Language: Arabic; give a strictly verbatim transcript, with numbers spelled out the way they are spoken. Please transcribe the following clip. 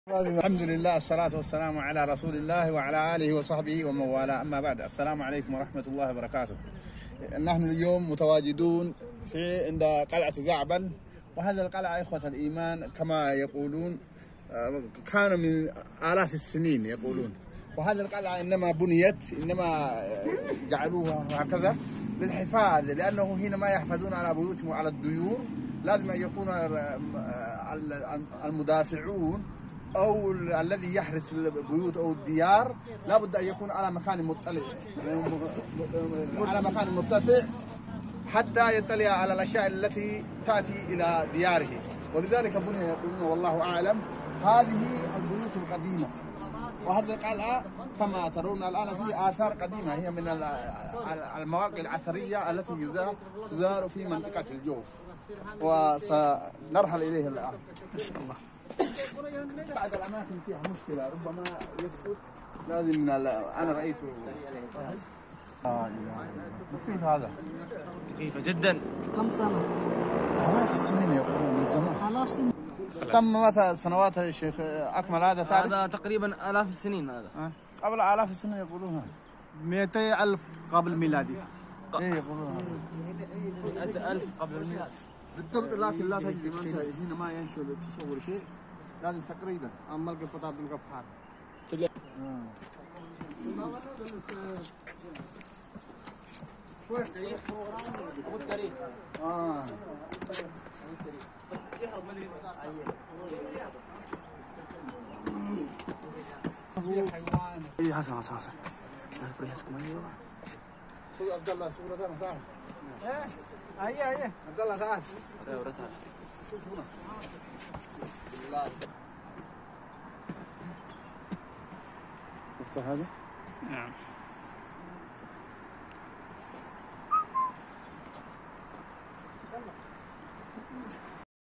الحمد لله، الصلاة والسلام على رسول الله وعلى آله وصحبه ومن والاه، أما بعد. السلام عليكم ورحمة الله وبركاته. نحن اليوم متواجدون في عند قلعة زعبل، وهذه القلعة إخوة الإيمان كما يقولون كان من آلاف السنين يقولون، وهذه القلعة إنما بنيت إنما جعلوها هكذا للحفاظ، لأنه حينما يحفظون على بيوتهم وعلى الديور لازم أن يكون المدافعون أو الذي يحرس البيوت أو الديار لابد أن يكون على مكان مطلع، على مكان مرتفع حتى يطلع على الأشياء التي تأتي إلى دياره، ولذلك بني يقولون والله أعلم هذه البيوت القديمة. وهذه القلعة كما ترون الآن في آثار قديمة، هي من المواقع الأثرية التي تزار في منطقة الجوف، وسنرحل إليه الآن إن شاء الله. بعض الأماكن فيها مشكلة ربما يسقط، لازم من أنا رأيته آه مخيف، هذا مخيفة جدا. كم سنة؟ آلاف السنين يقولون، من زمان. آلاف سنين. كم متى سنوات يا شيخ أكمل هذا تعرف؟ هذا تقريبا آلاف السنين. هذا أه؟ قبل آلاف السنين يقولون، مئتي ألف قبل ميلادي. إيه يقولون مئة ألف قبل الميلاد بالضبط، لكن لا تجزم أنت هنا ما ينشل تصور شيء، لازم تقريبا أما القطع بالقفار. شوي أبو التاريخ. آه إيه حسن حسن حسن. صوت عبد الله صورة أنا تعال. إيه هيا هيا عبد الله تعال. شوف هنا. بالله. شفت هذا؟ نعم.